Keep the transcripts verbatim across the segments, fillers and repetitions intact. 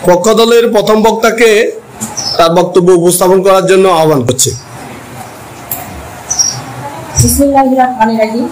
পক্ষ দলের প্রথম বক্তাকে তার বক্তব্য উপস্থাপন করার জন্য আহ্বান করছি। বিসমিল্লাহির রহমানির রহিম।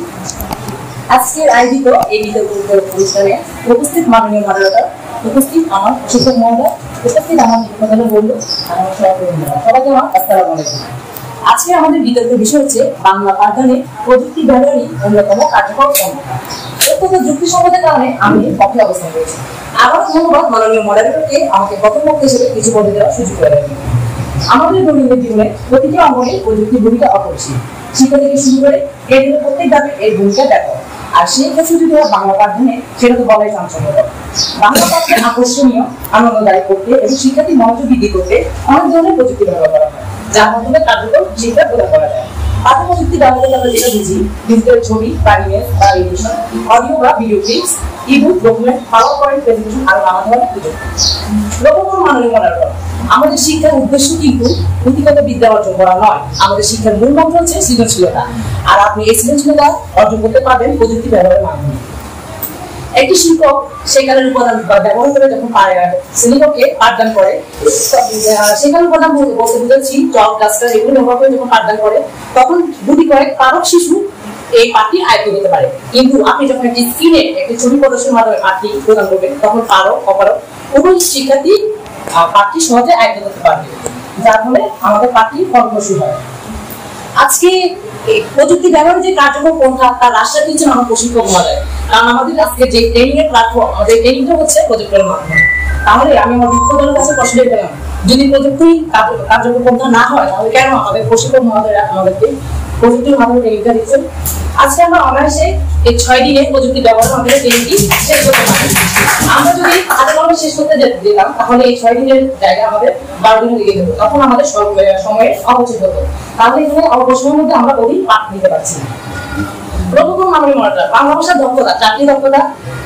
আজকের আয়োজিত এই বিতর্ক অনুষ্ঠানে উপস্থিত মাননীয় মডারেটর, উপস্থিত আমার শিক্ষক মহোদয়, উপস্থিত আমার বিদ্যালয় বন্ধু, আমার সহকর্মীরা, সবাইকে আমার আসসালামু আলাইকুম। আজকে আমাদের বিতর্কের বিষয় হচ্ছে বাংলা পাঠদানে প্রযুক্তি ব্যবহারই অন্যতম কার্যকর পন্থা। অত্যন্ত যুক্তিসঙ্গতের কারণে আমি পক্ষে অবস্থান করেছি। আবার ধন্যবাদ মাননীয় মডারেটরকে আমাকে প্রথম বক্তা হিসেবে কিছু বলে দেওয়ার সুযোগ করে দেবেন। আমাদের দৈনন্দিন জীবনে প্রতিটি অঙ্গনে প্রযুক্তির ভূমিকা অপরিসীম। শিক্ষা থেকে শুরু করে এর প্রত্যেক ধাপে এর ভূমিকা ব্যাপক। আর সেই ক্ষেত্রে যদি বাংলা পাঠদানে সেটা তো বলাই চাঞ্চল্য। বাংলা পাঠকে আকর্ষণীয়, আনন্দদায়ক করতে এবং শিক্ষার্থীর মনোযোগ বৃদ্ধি করতে অনেক ধরনের প্রযুক্তি ব্যবহার করা হয়, যার মাধ্যমে কার্যকর শিক্ষা প্রদান করা যায়। পাঠ্য প্রযুক্তি ব্যবহার আমরা যেটা বুঝি, ডিজিটাল ছবি বা ইমেজ বা এডিশন, অডিও বা video clips, ebook, document, PowerPoint presentation আর নানা ধরনের প্রযুক্তি। লক্ষ্য করুন মাননীয় মডারেটর, আমাদের শিক্ষার উদ্দেশ্য কিন্তু পুঁথিগত বিদ্যা অর্জন করা নয়। আমাদের শিক্ষার মূল মন্ত্র হচ্ছে সৃজনশীলতা, আর আপনি এই সৃজনশীলতা অর্জন করতে পারবেন প্রযুক্তি ব্যবহারের মাধ্যমে। একটি শিক্ষক সেখানের উপাদান ব্যবহার করে যখন শ্রেণীকক্ষে পাঠদান করে, সেখানে উপাদান বলতে বুঝেছি চক, ডাস্টার এগুলো ব্যবহার করে যখন পাঠদান করে, তখন দুটি কয়েক কারক শিশু এই পাঠটি আয়ত্ত করতে পারে। কিন্তু আপনি যখন একটি স্ক্রিনে একটি ছবি প্রদর্শনের মাধ্যমে পাঠটি প্রদান করবেন, তখন কারক অপারক উভয় শিক্ষার্থী পাঠটি সহজে আয়ত্ত করতে পারবে, যার ফলে আমাদের পাঠটি ফলপ্রসূ হয়। আজকে প্রযুক্তি ব্যবহারের যে কার্যক্রম পন্থা তার রাস্তা দিচ্ছেন আমার প্রশিক্ষক মহোদয়। কারণ আমাদের আজকে যে ট্রেনিং এর প্ল্যাটফর্ম, আমাদের ট্রেনিংটা হচ্ছে প্রজেক্টের মাধ্যমে। তাহলে আমি আমার বিদ্যালয়ের কাছে প্রশ্ন পেলাম, যদি প্রযুক্তি কার্যক্রম পন্থা না হয় তাহলে কেন আমাদের প্রশিক্ষক মহোদয়রা আমাদেরকে প্রযুক্তির মাধ্যমে ট্রেনিংটা দিচ্ছেন? আজকে আমরা অনায়াসে এই ছয় দিনে প্রযুক্তি ব্যবহার আমাদের ট্রেনিংটি শেষ করতে পারি। আমরা যদি হাতে কলমে শেষ করতে যেতাম তাহলে এই ছয় দিনের জায়গায় আমাদের বারো দিনে লেগে যেত, তখন আমাদের সময়ের অপচয় হতো। তাহলে এখানে অল্প সময়ের মধ্যে আমরা অধিক পাঠ নিতে পারছি। প্রথম মাননীয় মডারেটর, বাংলা ভাষার দক্ষতা, চারটি দক্ষতা,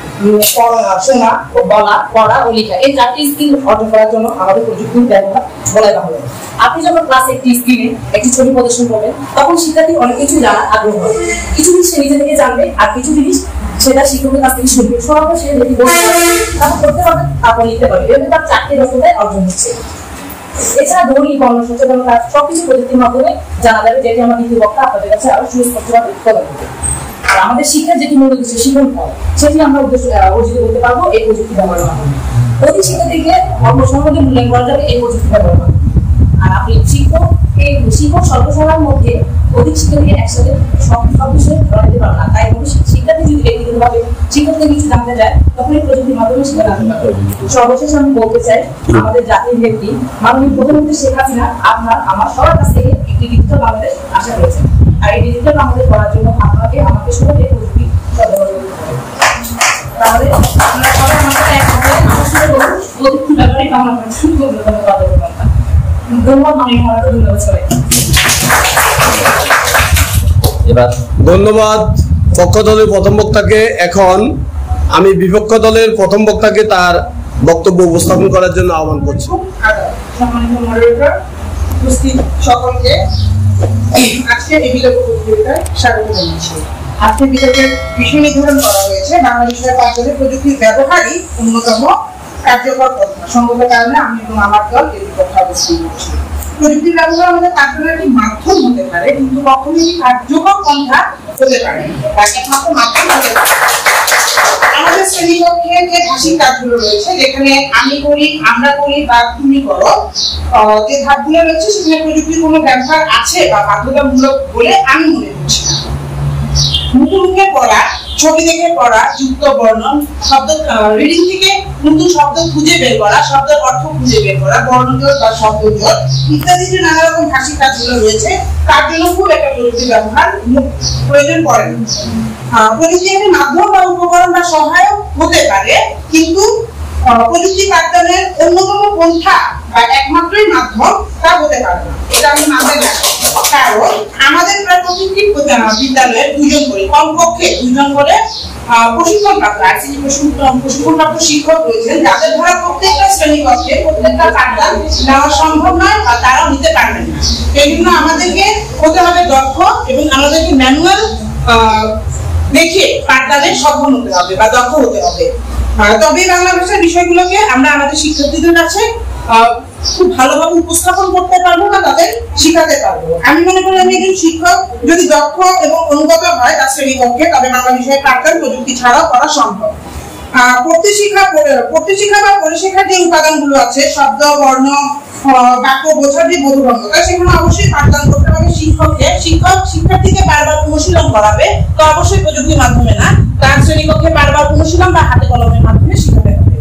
শোনা, বলা, পড়া ও লেখা, এই চারটি স্কিল অর্জন করার জন্য আমাদের প্রযুক্তির ব্যবহার বলাই বাহুল্য। আপনি যখন ক্লাসে একটি স্ক্রিনে একটি ছবি প্রদর্শন করবেন, তখন শিক্ষার্থী অনেক কিছু জানার আগ্রহ হবে। কিছু জিনিস সে নিজে থেকে জানবে, আর কিছু জিনিস সেটা শিক্ষকের কাছ থেকে শুনবে। শোনার পর সে যদি বলতে পারবে, তারপর করতে পারবে, তারপর লিখতে পারবে। এভাবে তার চারটি দক্ষতায় অর্জন হচ্ছে। এছাড়া ধ্বনি, বর্ণ, সচেতনতা সবকিছু প্রযুক্তির মাধ্যমে জানা যাবে, যেটি আমার দ্বিতীয় বক্তা আপনাদের কাছে আরো সুস্পষ্টভাবে প্রদান করবে। আমাদের শিক্ষার যেটি মূল উদ্দেশ্য শিক্ষণ ফল, সেটি আমরা উদ্দেশ্য অর্জিত করতে পারবো এই প্রযুক্তি ব্যবহারের মাধ্যমে। প্রতি শিক্ষার্থীকে অল্প সময়ের মধ্যে মূল্যায়ন করা যাবে এই প্রযুক্তি ব্যবহারের মাধ্যমে। আর আপনি শিক্ষক এই শিক্ষক স্বল্প সময়ের মধ্যে অধিক শিক্ষার্থীকে একসাথে সব সব বিষয়ে পড়াতে পারবে না। তাই শিক্ষার্থী যদি ব্যক্তিগতভাবে শিক্ষক থেকে কিছু জানতে চায়, তখন এই প্রযুক্তির মাধ্যমে শিক্ষা জানতে পারবে। সর্বশেষ আমি বলতে চাই, আমাদের জাতির ব্যক্তি মাননীয় প্রধানমন্ত্রী শেখ হাসিনা আপনার আমার সবার কাছ থেকে একটি ডিজিটাল বাংলাদেশ আশা করেছেন। আর এই ডিজিটাল বাংলাদেশ করার জন্য আপনাকে আমাকে সবাই এই প্রযুক্তি সরবরাহ করতে হবে। তাহলে আপনারা সবাই আমার সাথে একসাথে আলোচনা করুন প্রযুক্তি ব্যবহারে বাংলা ভাষা ধন্যবাদ। ধন্যবাদ মাননীয় মডারেটর, ধন্যবাদ সবাই। এবার ধন্যবাদ পক্ষ দলের প্রথম বক্তাকে। এখন আমি বিপক্ষ দলের প্রথম বক্তাকে তার বক্তব্য উপস্থাপন করার জন্য আহ্বান করছি। সম্মানিত মডারেটর, উপস্থিত সকলকে আজকের এই বিতর্ক প্রতিযোগিতায় স্বাগত জানাচ্ছি। আজকের বিতর্কের বিষয় নির্ধারণ করা হয়েছে বাংলা বিষয়ে পাঠদানে প্রযুক্তির ব্যবহারই অন্যতম কার্যকর পন্থা। সঙ্গত কারণে আমি এবং আমার দল এর বিপক্ষে অবস্থান করছি। প্রযুক্তির ব্যবহার আমাদের পাঠদানের একটি মাধ্যম হতে পারে, কিন্তু কখনো একটি কার্যকর পন্থা হতে পারে বা একমাত্র মাধ্যম হতে পারে। আমাদের শ্রেণীকক্ষে যে ভাষিক কাজগুলো রয়েছে, যেখানে আমি করি, আমরা করি বা তুমি করো, যে ধাপগুলো রয়েছে সেখানে প্রযুক্তির কোনো ব্যবহার আছে বা বাধ্যতামূলক বলে আমি মনে করছি না। মুখে মুখে পড়া, ছবি দেখে পড়া, যুক্ত বর্ণন, শব্দ রিডিং থেকে নতুন শব্দ খুঁজে বের করা, শব্দের অর্থ খুঁজে বের করা, বর্ণজোড় বা শব্দজোড় ইত্যাদি যে নানা রকম ভাষিক কাজগুলো রয়েছে, তার জন্য খুব একটা প্রযুক্তি ব্যবহার প্রয়োজন পড়ে না। প্রযুক্তি একটি মাধ্যম বা উপকরণ বা সহায়ক হতে পারে, কিন্তু প্রযুক্তি পাঠদানের অন্যতম পন্থা বা একমাত্রই মাধ্যম তা হতে পারে না। এটা আমি মানতে চাই। কারণ আমাদের প্রায় প্রতিটি বিদ্যালয়ে দুজন করে, কমপক্ষে দুজন করে প্রশিক্ষণপ্রাপ্ত আইসিটি প্রশিক্ষণপ্রাপ্ত শিক্ষক রয়েছেন, যাদের দ্বারা প্রত্যেকটা শ্রেণীকক্ষে প্রত্যেকটা পাঠদান নেওয়া সম্ভব নয় বা তারাও নিতে পারবেন না। এই জন্য আমাদেরকে হতে হবে দক্ষ এবং আমাদেরকে ম্যানুয়াল দেখে পাঠদানে সক্ষম হতে হবে বা দক্ষ হতে হবে। তবে বাংলা ভাষার বিষয়গুলোকে আমরা আমাদের শিক্ষার্থীদের কাছে খুব ভালোভাবে উপস্থাপন করতে পারবো না, তাদের শিখাতে পারবো। আমি মনে করি আমি একজন শিক্ষক যদি দক্ষ এবং অনুগত হয় তার শ্রেণীকক্ষে, তবে বাংলা বিষয়ে পাঠদান প্রযুক্তি ছাড়াও করা সম্ভব। পড়তে শিক্ষা পড়তে শিক্ষা বা পরিশিক্ষার যে উপাদানগুলো আছে, শব্দ, বর্ণ, বাক্য বোঝার যে বোধগম্যতা, সেখানে অবশ্যই পাঠদান করতে হবে শিক্ষককে। শিক্ষক শিক্ষার্থীকে বারবার অনুশীলন করাবে, তো অবশ্যই প্রযুক্তির মাধ্যমে না, তার শ্রেণীকক্ষে বারবার অনুশীলন বা হাতে কলমের মাধ্যমে শিখাতে হবে।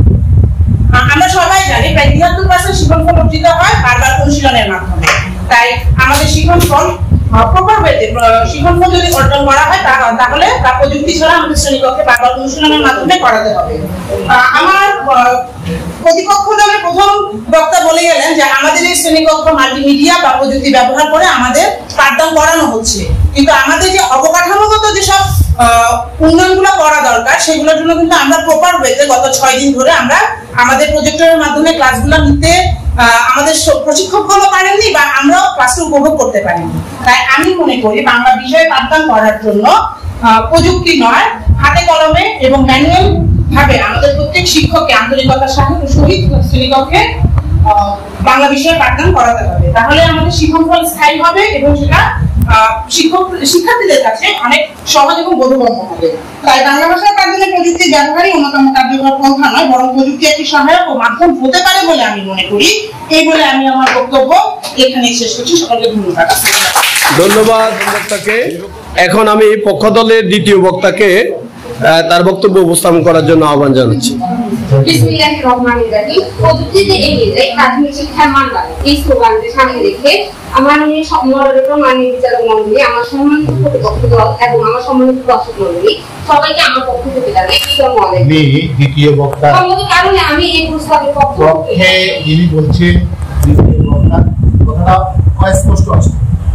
আমরা সবাই জানি প্রায় তিয়াত্তর পার্সেন্ট শিক্ষণফল অর্জিত হয় বারবার অনুশীলনের মাধ্যমে। তাই আমাদের শিক্ষণফল প্রপার ওয়েতে শিক্ষণফল যদি অর্জন করা হয় তাহলে তা প্রযুক্তি ছাড়া আমাদের শ্রেণীকক্ষে বারবার অনুশীলনের মাধ্যমে করাতে হবে। আমার প্রতিপক্ষ দলের প্রথম বক্তা বলে গেলেন যে আমাদের এই শ্রেণীকক্ষ মাল্টিমিডিয়া বা প্রযুক্তি ব্যবহার করে আমাদের পাঠদান করানো হচ্ছে, কিন্তু আমাদের যে অবকাঠামোগত যেসব উন্নয়নগুলো করা দরকার সেগুলোর জন্য কিন্তু আমরা প্রপার ওয়েতে গত ছয় দিন ধরে আমরা আমাদের প্রজেক্টরের মাধ্যমে ক্লাসগুলো নিতে আমাদের প্রশিক্ষকগুলো পারেননি বা আমরাও ক্লাসে উপভোগ করতে পারিনি। তাই আমি মনে করি বাংলা বিষয়ে পাঠদান করার জন্য প্রযুক্তি নয়, হাতে কলমে এবং ম্যানুয়াল ভাবে আমাদের প্রত্যেক শিক্ষককে আন্তরিকতার সাথে সহিত শ্রেণীকক্ষে বাংলা বিষয়ে পাঠদান করাতে হবে। তাহলে আমাদের শিক্ষণফল স্থায়ী হবে এবং সেটা শিক্ষক শিক্ষার্থীদের কাছে অনেক সহজ এবং বোধগম্য হবে। তাই বাংলা ভাষার পাঠদানে প্রযুক্তির ব্যবহারই অন্যতম কার্যকর পন্থা নয়, বরং প্রযুক্তি একটি সহায়ক ও মাধ্যম হতে পারে বলে আমি মনে করি। এই বলে আমি আমার বক্তব্য এখানে শেষ করছি। সকলকে ধন্যবাদ। ধন্যবাদ বক্তাকে। এখন আমি পক্ষ দলের দ্বিতীয় বক্তাকে তার বক্তব্য উপস্থাপন করার জন্য আহ্বান জানাচ্ছি। বিসমিল্লাহির রহমানির রহিম। প্রযুক্তিতে এগিয়ে যায়, প্রাথমিক শিক্ষার মান বাড়ে, এই স্লোগানকে সামনে রেখে আমার মডারেটর, মাননীয় বিচারক মণ্ডলী, আমার সম্মানিত প্রতিপক্ষ দল এবং আমার সম্মানিত দর্শক মণ্ডলী, সবাইকে আমার পক্ষ থেকে জানাই আসসালামু আলাইকুম। দ্বিতীয় বক্তা কারণে আমি এই প্রস্তাবের পক্ষে যিনি বলছেন, দ্বিতীয় বক্তা কথাটা অস্পষ্ট আছে।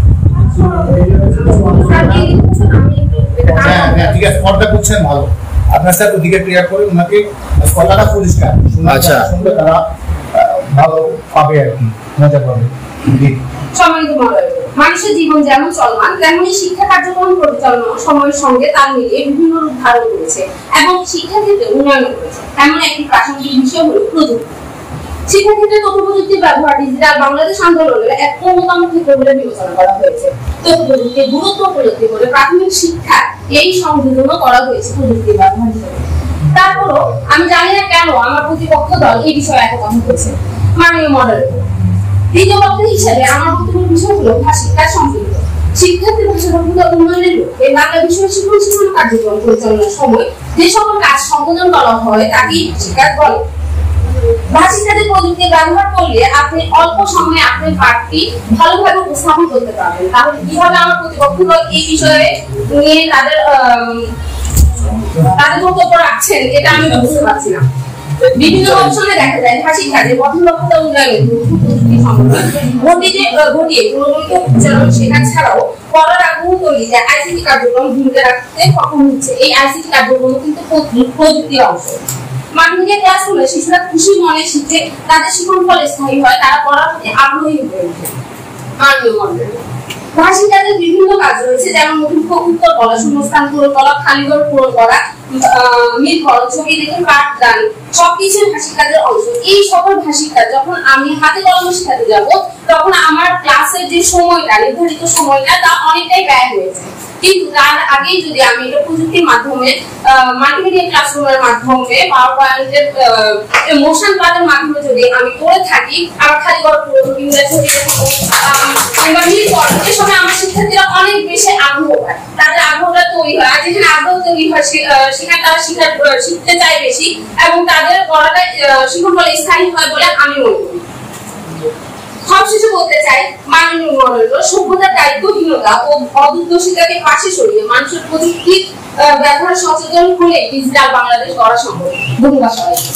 হ্যাঁ হ্যাঁ ঠিক আছে, পর্দা করছেন ভালো। আপনার স্যার ওদিকে ক্লিয়ার করে ওনাকে কথাটা পরিষ্কার আচ্ছা শুনলে তারা ভালো পাবে আর কি, মজা পাবে। সম্মানিত মডারেটর, মানুষের জীবন যেমন চলমান তেমনি শিক্ষা কার্যক্রম পরিচালনা সময়ের সঙ্গে তাল মিলিয়ে বিভিন্ন রূপ ধারণ করেছে এবং শিক্ষাক্ষেত্রে উন্নয়ন করেছে। এমন একটি প্রাসঙ্গিক বিষয় হল প্রযুক্তি। শিক্ষাক্ষেত্রে তথ্য প্রযুক্তির ব্যবহার ডিজিটাল বাংলাদেশ আন্দোলনের এক অন্যতম ক্ষেত্র বলে বিবেচনা করা হয়েছে। তথ্য প্রযুক্তির গুরুত্ব উপলব্ধি করে প্রাথমিক শিক্ষা এই সংযোজনও করা হয়েছে প্রযুক্তির ব্যবহার হিসেবে। তারপরও আমি জানি না কেন আমার প্রতিপক্ষ দল এই বিষয়ে এত কথা বলছে। মাননীয় মডারেটর, দ্বিতীয় বক্তা হিসেবে আমার বক্তব্যের বিষয় হলো ভাষিকার সম্পৃক্ত। শিক্ষার্থী ভাষা দক্ষতা উন্নয়নের লক্ষ্যে বাংলা বিষয় শিক্ষণ শিক্ষণ কার্যক্রম পরিচালনার সময় যে সকল কাজ সম্পাদন করা হয় তাকেই ভাষিকার বলে। ভাষিকাতে প্রযুক্তি ব্যবহার করলে আপনি অল্প সময়ে আপনার পাঠটি ভালোভাবে উপস্থাপন করতে পারবেন। তাহলে কিভাবে আমার প্রতিপক্ষ দল এই বিষয়ে নিয়ে তাদের তাদের বক্তব্য রাখছেন এটা আমি বুঝতে পারছি না। বিভিন্ন অপশনে দেখা যায় ভাষিক কাজে পঠন দক্ষতা উন্নয়নের প্রযুক্তি ঘটিয়ে ঘটিয়ে পুরোদলিত উচ্চারণ শেখা ছাড়াও পড়ার আগ্রহ তৈরিতে আইসিটি কার্যক্রম ভূমিকা রাখতে সক্ষম হচ্ছে। এই আইসিটি কার্যক্রম কিন্তু প্রযুক্তির অংশ। মাধ্যমিকের ক্লাসরুমে শিশুরা খুশি মনে শিখে তাদের শিক্ষণ ফল স্থায়ী হয়, তারা পড়ার প্রতি আগ্রহী হয়ে ওঠে। ভাষিক কাজের বিভিন্ন কাজ রয়েছে, যেমন মুখোমুখি উত্তর বলা, শূন্যস্থান পূরণ করা, খালিঘর পূরণ করা, মিল করা, ছবি দেখে পাঠদান, সবকিছু ভাষিক কাজের অংশ। এই সকল ভাষিক কাজ যখন আমি হাতে কলমে শেখাতে যাব তখন আমার ক্লাসের যে সময়টা, নির্ধারিত সময়টা, তা অনেকটাই ব্যয় হয়েছে। কিন্তু তার আগেই যদি আমি এটা প্রযুক্তির মাধ্যমে, মাল্টিমিডিয়া ক্লাসরুমের মাধ্যমে, পাওয়ার পয়েন্টের মোশন ক্লাসের মাধ্যমে যদি আমি করে থাকি, আমার খালি ঘর পুরো কিংবা ছবি কিংবা মিল করা, এই সময় আমার শিক্ষার্থীরা অনেক বেশি আগ্রহ পায়, তাদের আগ্রহটা তৈরি হয়। আর যেখানে আগ্রহ তৈরি হয় সেখানে তারা শিক্ষা শিখতে চায় বেশি এবং তাদের পড়াটা শিক্ষণ ফলে স্থায়ী হয় বলে আমি মনে করি। সবশেষে বলতে চাই, মাননীয় মডারেটর, সভ্যতার দায়িত্বহীনতা ও অদূরদর্শিতাকে পাশে সরিয়ে মানুষের প্রযুক্তির ব্যবহার সচেতন হলে ডিজিটাল বাংলাদেশ গড়া সম্ভব। ধন্যবাদ সবাইকে।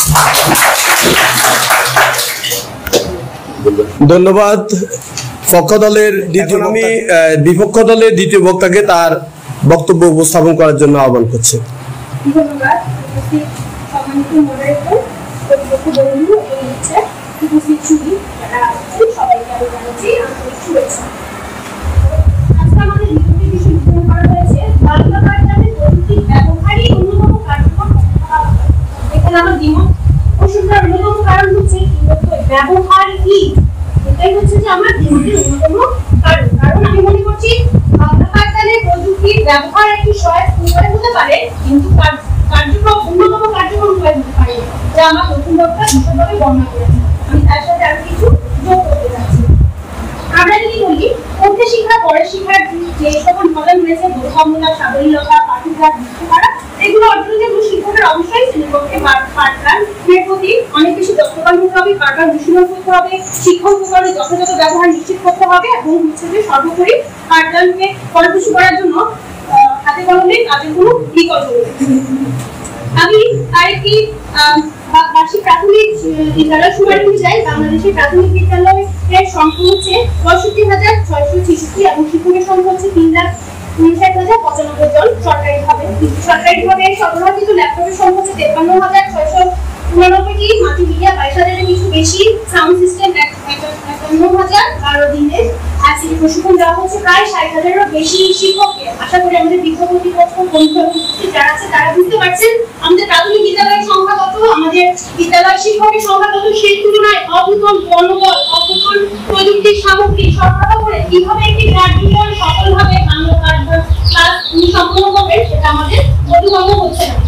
ধন্যবাদ পক্ষ দলের দ্বিতীয় আমি বিপক্ষ দলের দ্বিতীয় বক্তাকে তার বক্তব্য উপস্থাপন করার জন্য আহ্বান করছি। ধন্যবাদ সম্মানিত মডারেটর, প্রতিপক্ষ বন্ধু এবং উপস্থিত সুধী সবাইকে আমি জানাচ্ছি আন্তরিক শুভেচ্ছা। আজকে আমাদের লিখিত বিষয় নির্ধারণ করা হয়েছে বাংলা পাঠদানে প্রযুক্তির ব্যবহারই অন্যতম কার্যকর। আমার দ্বিমত পোষণ করার অন্যতম কারণ হচ্ছে ব্যবহার কি, এটাই হচ্ছে যে আমার দ্বিমতের অন্যতম কারণ। কারণ আমি মনে করছি পাঠদানে প্রযুক্তির ব্যবহার একটি সহায়ক উপায় হতে পারে, কিন্তু কার্যক্রম অন্যতম কার্যক্রম উপায় হতে পারে, যা আমার প্রথম বক্তা বিশদভাবে বর্ণনা করেছে। আমি তার সাথে আরো কিছু যোগ করতে চাচ্ছি। আমরা যদি বলি পড়তে শিক্ষা পরে শিক্ষার যে সকল ধরন রয়েছে, বোধগম্যতা, সাবলীলতা, পাঠ্যক্রম যুক্ত করা, এগুলো অর্জনের জন্য শিক্ষকের অবশ্যই শ্রেণীকক্ষে পাঠদান এর প্রতি অনেক বেশি যত্নবান হতে হবে, কারণ অনুশীলন করতে হবে, শিক্ষক উপকরণের যথাযথ ব্যবহার নিশ্চিত করতে হবে এবং হচ্ছে যে সর্বোপরি পাঠদানকে ফলপ্রসূ করার জন্য হাতে কলমে কাজের কোনো বিকল্প রয়েছে। আমি আরেকটি বার্ষিক প্রাথমিক বিদ্যালয় সুপারিশ যাই। বাংলাদেশের প্রাথমিক বিদ্যালয়ের সংখ্যা হচ্ছে পঁয়ষট্টি হাজার ছয়শো ছেষট্টি এবং শিক্ষকের সংখ্যা হচ্ছে তিন লাখ উনষাট হাজার পঁচানব্বই জন। সরকারিভাবে সরকারিভাবে সরবরাহিত ল্যাপটপের সংখ্যা হচ্ছে তেপ্পান্ন হাজার ছয়শো উনানব্বইটি, মাল্টিমিডিয়া বাইশ হাজারের কিছু বেশি, সাউন্ড সিস্টেম একান্ন হাজার, বারো দিনের আইসিটি প্রশিক্ষণ দেওয়া হচ্ছে প্রায় ষাট হাজারেরও বেশি শিক্ষককে। আশা করি আমাদের বিজ্ঞ কর্তৃপক্ষ যারা আছে তারা বুঝতে পারছেন আমাদের প্রাথমিক বিদ্যালয়ের সংখ্যা কত, আমাদের বিদ্যালয় শিক্ষকের সংখ্যা কত। সেই তুলনায় অভূতল জনবল, অভূতল প্রযুক্তির সামগ্রী সরবরাহ করে কিভাবে একটি কার্যক্রম সফলভাবে বাংলা ক্লাস সম্পন্ন করবে সেটা আমাদের বোধগম্য হচ্ছে না।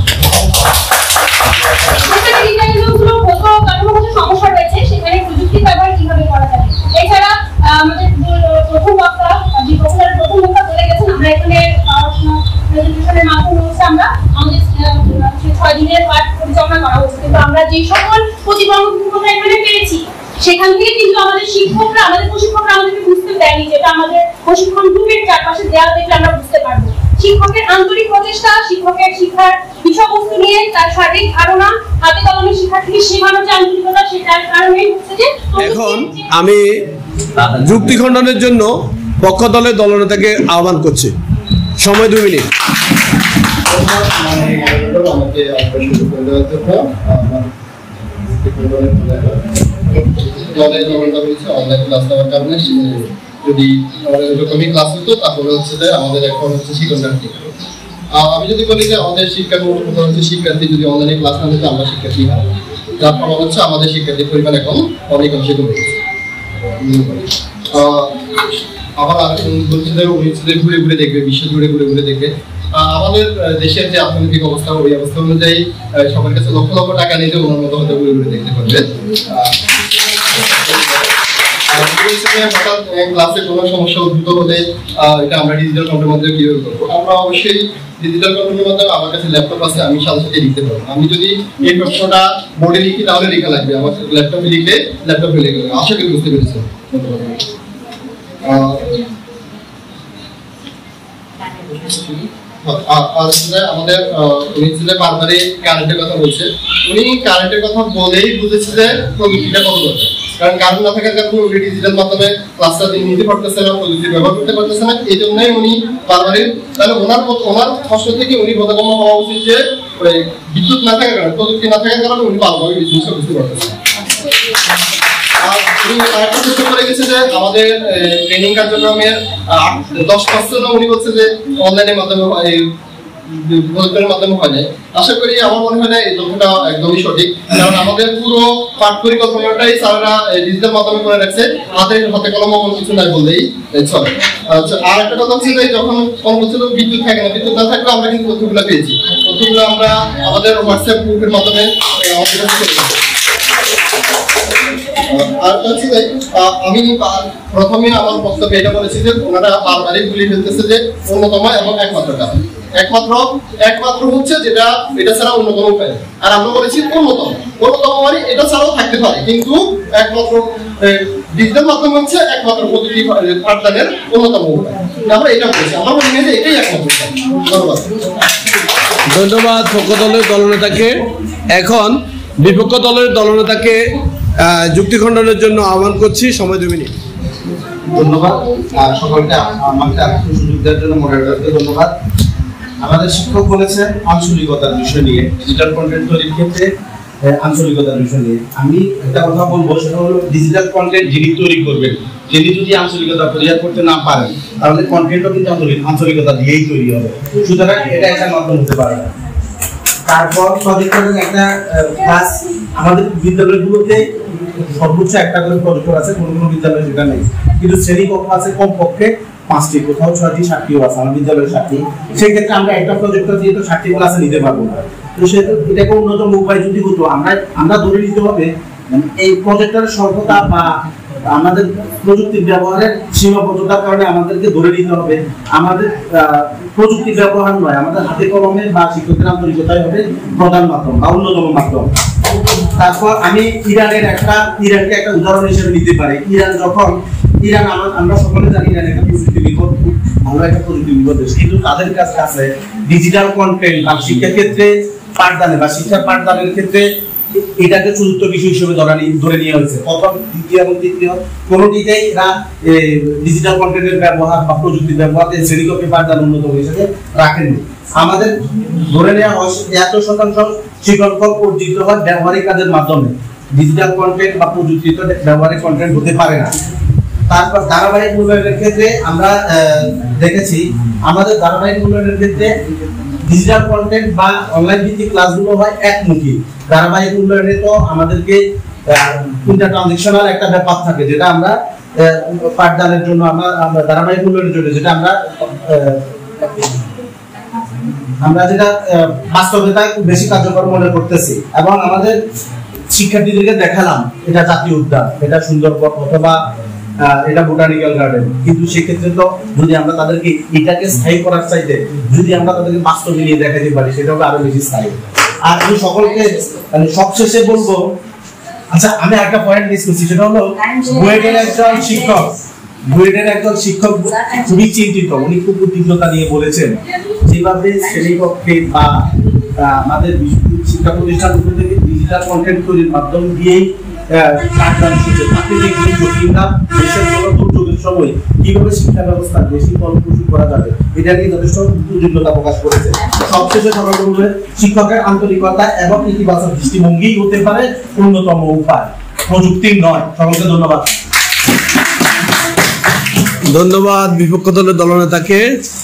সমস্যা রয়েছে, সেখানে প্রযুক্তির ব্যবহার কিভাবে করা যাবে। এছাড়া আমাদের প্রথম বক্তা বিপক্ষের প্রথম বক্তা বলে গেছেন আমরা এখানে প্রেজেন্টেশনের মাধ্যমে হচ্ছে আমরা আমাদের ছয় দিনের পাঠ পরিচালনা করা হচ্ছে, কিন্তু আমরা যে সকল প্রতিবন্ধকতা এখানে পেয়েছি সেখান থেকে কিন্তু আমাদের শিক্ষকরা আমাদের প্রশিক্ষকরা আমাদেরকে বুঝতে দেয়নি, যেটা আমাদের প্রশিক্ষণ গ্রুপের চারপাশে দেওয়া দেখলে আমরা বুঝতে পারবো। শিক্ষকের আন্তরিক প্রচেষ্টা, শিক্ষকের শিক্ষার বিষয়বস্তু নিয়ে তার শারীরিক ধারণা, হাতে কলমে শিক্ষার্থীকে শেখানোর যে আন্তরিকতা, সেটার কারণেই হচ্ছে যে এখন আমি যুক্তি খণ্ডনের জন্য পক্ষ দলের দলনেতাকে আহ্বান করছি। সময় দুই মিনিট। যদি এরকমই ক্লাস হতো তাহলে হচ্ছে যে আমাদের এখন হচ্ছে শিক্ষার্থী। আমি যদি বলি যে আমাদের শিক্ষার মূল কথা হচ্ছে শিক্ষার্থী যদি অনলাইনে ক্লাস না হতো আমরা শিক্ষার্থী হয়, যার ফলে হচ্ছে আমাদের শিক্ষার্থীর পরিমাণ এখন অনেক অংশে কমে গেছে। আবার বলছে যে উনি হচ্ছে ঘুরে ঘুরে দেখবে, বিশ্ব ঘুরে ঘুরে ঘুরে দেখবে। আমাদের দেশের যে অর্থনৈতিক অবস্থা, ওই অবস্থা অনুযায়ী সবার কাছে লক্ষ লক্ষ টাকা নিয়ে ওনার মতো হয়তো ঘুরে ঘুরে দেখতে পারবে। ক্লাসে কোনো সমস্যা উদ্ভূত হলে এটা আমরা ডিজিটাল কন্টেন্টের মাধ্যমে কিভাবে করবো? আমরা অবশ্যই ডিজিটাল কন্টেন্টের মাধ্যমে আমার কাছে ল্যাপটপ আছে, আমি সাথে সাথে লিখতে পারবো। আমি যদি এই প্রশ্নটা বোর্ডে লিখি তাহলে লেখা লাগবে, আমার ল্যাপটপে লিখলে ল্যাপটপে লেখা লাগবে। আশা করি বুঝতে পেরেছি। আমাদের উনি বারবারই কারেন্টের কথা বলছে, উনি কারেন্টের কথা বলেই বুঝেছে যে প্রযুক্তিটা কত দরকার। কারণ কারণ না থাকার কারণে উনি ডিজিটাল মাধ্যমে ক্লাসটা নিতে পারতেছে না, প্রযুক্তি ব্যবহার করতে পারতেছে না। এই জন্যই উনি বারবারই, তাহলে ওনার ওনার কষ্ট থেকে উনি বোধগম্য হওয়া উচিত যে বিদ্যুৎ না থাকার কারণে, প্রযুক্তি না থাকার কারণে উনি ভালোভাবে জিনিসটা বুঝতে পারতেছে। চেষ্টা করে গেছে যে আমাদের ট্রেনিং কার্যক্রমের দশ পার্সেন্ট উনি বলছে যে অনলাইনের মাধ্যমে প্রযুক্তির মাধ্যমে হয় নাই। আশা করি আমার মনে হয় না এই তথ্যটা একদমই সঠিক, কারণ আমাদের পুরো পাঠ পরিকল্পনাটাই স্যাররা ডিজিটাল মাধ্যমে করে রাখছে, আমাদের হাতে কলমে কোনো কিছু নাই বললেই চলে। আচ্ছা, আর একটা কথা হচ্ছে যে যখন কোনো বছর বিদ্যুৎ থাকে না, বিদ্যুৎ না থাকলে আমরা কিন্তু তথ্যগুলো পেয়েছি, তথ্যগুলো আমরা আমাদের হোয়াটসঅ্যাপ গ্রুপের মাধ্যমে আমাদের কাছে আর হচ্ছে যে আমি প্রথমে আমার বক্তব্যে এটা বলেছি যে ওনারা বারবারই ভুলে ফেলতেছে যে অন্যতম এবং একমাত্র কারণ, একমাত্র একমাত্র হচ্ছে যেটা এটা ছাড়া অন্যতম উপায়। আর আমরা বলেছি অন্যতম, অন্যতম মানে এটা ছাড়াও থাকতে পারে, কিন্তু একমাত্র ডিজিটাল মাধ্যম হচ্ছে একমাত্র প্রযুক্তি পাঠদানের অন্যতম উপায়। আমরা এটা বলেছি, আমরা বলি যে এটাই একমাত্র উপায়। ধন্যবাদ। ধন্যবাদ পক্ষ দলের দলনেতাকে। এখন বিপক্ষ দলের দলনেতাকে যুক্তি খণ্ডনের জন্য আহ্বান করছি। সময় দুই মিনিট। ধন্যবাদ সকলকে আমাকে সুযোগ দেওয়ার জন্য, মডারেটরকে ধন্যবাদ। আমাদের শিক্ষক বলেছেন আঞ্চলিকতার বিষয় নিয়ে, ডিজিটাল কন্টেন্ট তৈরির ক্ষেত্রে আঞ্চলিকতার বিষয় নিয়ে আমি একটা কথা বলবো, সেটা হলো ডিজিটাল কন্টেন্ট যিনি তৈরি করবেন, যিনি যদি আঞ্চলিকতা পরিহার করতে না পারেন তাহলে কন্টেন্টও কিন্তু আঞ্চলিকতা দিয়েই তৈরি হবে। সুতরাং এটা একটা মাধ্যম হতে পারে না। তারপর প্রজেক্টরের একটা ক্লাস আমাদের বিদ্যালয়গুলোতে সর্বোচ্চ একটা করে প্রজেক্টর আছে, কোনো কোনো বিদ্যালয়ে সেটা নেই, কিন্তু শ্রেণী কক্ষ আছে কমপক্ষে পাঁচটি, কোথাও ছয়টি সাতটিও আছে, আমার বিদ্যালয়ে সাতটি। সেই ক্ষেত্রে আমরা একটা প্রজেক্টর দিয়ে তো ষাটটি ক্লাসে নিতে পারবো না। তো সেটা এটাকে অন্যতম উপায় যদি হতো, আমরা আমরা ধরে নিতে হবে এই প্রজেক্টরের স্বল্পতা বা আমাদের প্রযুক্তির ব্যবহারের সীমাবদ্ধতার কারণে আমাদেরকে ধরে নিতে হবে আমাদের প্রযুক্তি ব্যবহার নয়, আমাদের হাতে কলমে বা শিক্ষকের আন্তরিকতাই হবে প্রধান মাধ্যম বা অন্যতম মাধ্যম। তারপর আমি ইরানের একটা ইরানকে একটা উদাহরণ হিসেবে নিতে পারি। ইরান যখন ইরান আমরা সকলে জানি ইরান একটা প্রযুক্তি নির্ভর ভালো একটা প্রযুক্তি নির্ভর দেশ, কিন্তু তাদের কাছে ডিজিটাল কন্টেন্ট বা শিক্ষার ক্ষেত্রে পাঠদানে বা শিক্ষার পাঠদানের ক্ষেত্রে এটাকে চতুর্থ বিষয় হিসেবে ধরে নিয়ে হয়েছে। প্রথম, দ্বিতীয় এবং তৃতীয় কোনোটিতেই এরা ডিজিটাল কন্টেন্টের ব্যবহার বা প্রযুক্তির ব্যবহার শ্রেণীকক্ষে পাঠদান উন্নত হিসেবে রাখেননি। আমাদের ধরে নেওয়া হয় এত শতাংশ শিক্ষক অর্জিত হয় ব্যবহারিক কাজের মাধ্যমে, ডিজিটাল কন্টেন্ট বা প্রযুক্তির ব্যবহারিক কন্টেন্ট হতে পারে না। তারপর ধারাবাহিক মূল্যায়নের ক্ষেত্রে আমরা দেখেছি আমাদের ধারাবাহিক মূল্যায়নের ক্ষেত্রে ডিজিটাল কন্টেন্ট বা অনলাইন ভিত্তিক ক্লাসগুলো হয় একমুখী। ধারাবাহিক মূল্যায়নে তো আমাদেরকে ইন্টার ট্রানজেকশনাল একটা ব্যাপার থাকে, যেটা আমরা পাঠদানের জন্য আমরা আমরা ধারাবাহিক মূল্যায়নের জন্য যেটা আমরা আমরা যেটা বাস্তবতা বেশি কার্যকর মনে করতেছি। এবং আমাদের শিক্ষার্থীদেরকে দেখালাম এটা জাতীয় উদ্যান, এটা সুন্দরবন অথবা এটা বোটানিক্যাল গার্ডেন, কিন্তু সেক্ষেত্রে তো যদি আমরা তাদেরকে এটাকে স্থায়ী করার চাইতে যদি আমরা তাদেরকে বাস্তবে নিয়ে দেখাতে পারি সেটা হবে আরো বেশি স্থায়ী। আর আমি সকলকে মানে সবশেষে বলবো, আচ্ছা আমি একটা পয়েন্ট মিস করছি, সেটা হলো বুয়েটের একজন শিক্ষক বুয়েটের একজন শিক্ষক খুবই চিন্তিত, উনি খুব উদ্বিগ্নতা নিয়ে বলেছেন যেভাবে শ্রেণীকক্ষে বা আমাদের শিক্ষা প্রতিষ্ঠানগুলো থেকে ডিজিটাল কন্টেন্ট তৈরির মাধ্যম দিয়েই পাঠদান হচ্ছে, প্রাকৃতিক দুর্যোগ কিংবা দেশের কোনো দুর্যোগের সময় কিভাবে শিক্ষা ব্যবস্থা বেশি ফলপ্রসূ করা যাবে এটা নিয়ে যথেষ্ট উদ্বিগ্নতা প্রকাশ করেছে। সবশেষে সকল বলবে শিক্ষকের আন্তরিকতা এবং ইতিবাচক দৃষ্টিভঙ্গি হতে পারে অন্যতম উপায়, প্রযুক্তির নয়। সকলকে ধন্যবাদ। ধন্যবাদ বিপক্ষ দলের দলনেতাকে।